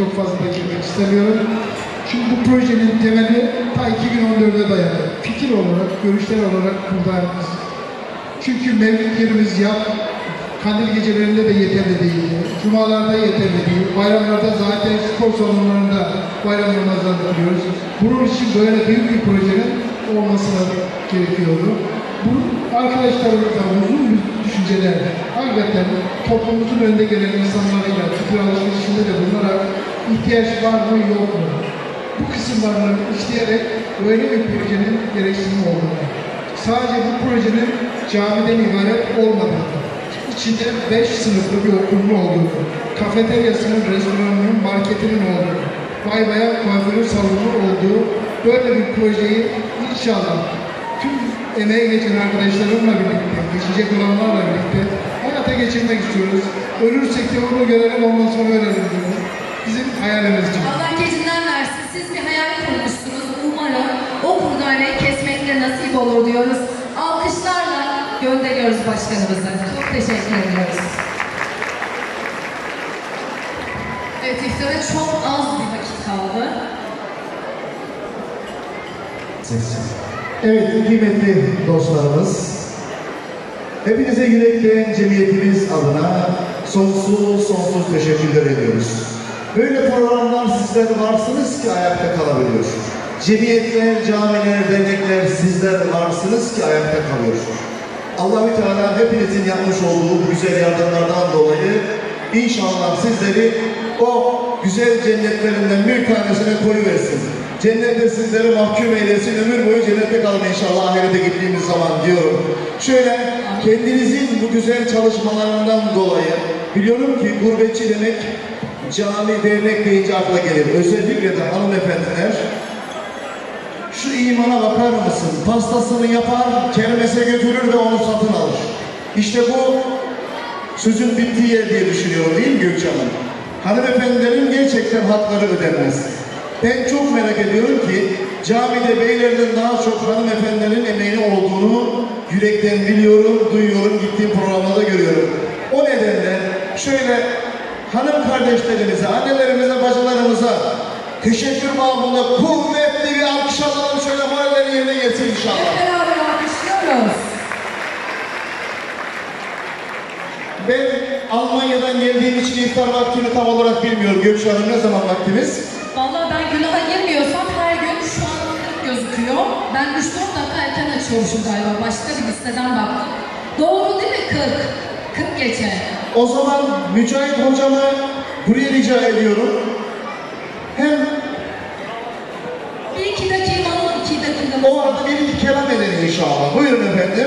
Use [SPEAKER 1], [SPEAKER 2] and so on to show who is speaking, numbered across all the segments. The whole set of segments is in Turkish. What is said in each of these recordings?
[SPEAKER 1] Çok fazla da girmek istemiyorum. Çünkü bu projenin temeli ta 2014'e dayanır. Fikir olarak, görüşler olarak buradayız. Çünkü mevlid yerimiz yap, kandil gecelerinde de yeterli değil, cumalarda yeterli değil, bayramlarda zaten spor salonlarında bayram namazlarını kılıyoruz. Bunun için böyle büyük bir projenin olmasına gerekiyordu. Bu arkadaşlarımızla uzun bir düşünceler, hakikaten toplumumuzun önde gelen insanlarıyla fikir alışverişinde de bunlara ihtiyaç var mı yok mu? Bu kısımlarını işleyerek böyle bir projenin gereksinimi olduğunu, sadece bu projenin camiden ibaret olmadığını, içinde 5 sınıflı bir okulun olduğunu, kafeteryasının, restoranının, marketinin olduğunu, bay bayan kuaförün salonu olduğu böyle bir projeyi inşallah tüm emeği geçen arkadaşlarımla birlikte, geçecek olanlarla birlikte hayata geçirmek istiyoruz. Ölürsek de onu görelim, ondan sonra ölelim diyoruz. Bizim hayalimiz için.
[SPEAKER 2] Allah gecinden versin. Siz bir hayal kurmuşsunuz. Umarım o kurdane kesmekle nasip olur diyoruz. Alkışlarla gönderiyoruz başkanımıza. Çok teşekkür ediyoruz. Evet, iftara çok az bir vakit kaldı.
[SPEAKER 3] Evet, kıymetli dostlarımız, hepinize yürekten cemiyetimiz adına sonsuz teşekkürler ediyoruz. Böyle programlar sizler varsınız ki ayakta kalabiliyor. Cemiyetler, camiler, dernekler sizler varsınız ki ayakta kalıyor. Allah-u Teala hepinizin yapmış olduğu güzel yardımlardan dolayı inşallah sizleri o güzel cennetlerinden bir tanesine koyuversin. Cennette sizleri mahkum eylesin, ömür boyu cennette kalın inşallah ahirete gittiğimiz zaman diyorum. Şöyle kendinizin bu güzel çalışmalarından dolayı biliyorum ki gurbetçi demek cami, dernek deyince akla gelir. Özellikle de hanımefendiler şu imana bakar mısın? Pastasını yapar, kermese götürür ve onu satın alır. İşte bu sözün bittiği yer diye düşünüyorum değil mi Gökçe Hanım? Hanımefendilerin gerçekten hakları ödenmez. Ben çok merak ediyorum ki camide beylerden daha çok hanımefendilerin emeği olduğunu yürekten biliyorum, duyuyorum, gittiğim programlarda görüyorum. O nedenle şöyle hanım kardeşlerimize, annelerimize, bacılarımıza teşekkür babında kuvvetli bir alkış alalım, şöyle morallerin yerine gelsin inşallah.
[SPEAKER 2] Hep beraber alkışlıyoruz.
[SPEAKER 3] Ben Almanya'dan geldiğim için iftar vaktini tam olarak bilmiyorum. Gökçe Hanım, ne zaman vaktimiz?
[SPEAKER 2] Vallahi ben günaha girmiyorsam her gün şu an 40 gözüküyor. Ben 3-4 dakika erken açıyormuşum galiba. Başka bir listeden baktım. Doğru değil mi 40? 40 geçe.
[SPEAKER 3] O zaman Mücahit hocamı buraya rica ediyorum. Hem
[SPEAKER 2] Bir iki dakika, 2 dakika.
[SPEAKER 3] o arada bir iki kelam edelim inşallah. Buyurun efendim.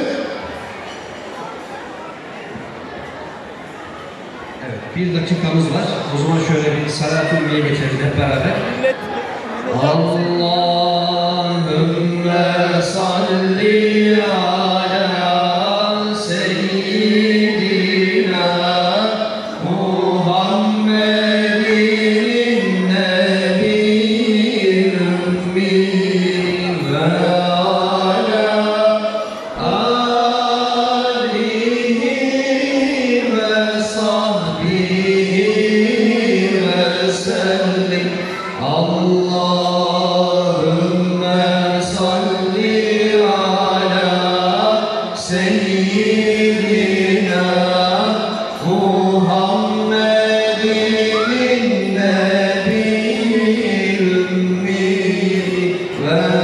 [SPEAKER 4] Evet, bir dakikamız var. O zaman şöyle bir salat-ı ünlüye geçelim hep beraber. Allahümme salli ala seyyidina Muhammedin nebiyyil ümmi ve ala alihi ve sahbihi ve sellim. Allahümme salli ala seyyidina Muhammedin nebiyyil ümmi ve